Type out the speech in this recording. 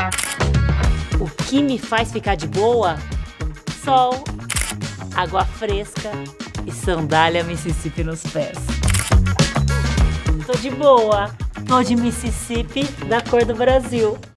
O que me faz ficar de boa? Sol, água fresca e sandália Mississippi nos pés. Tô de boa, tô de Mississippi da cor do Brasil.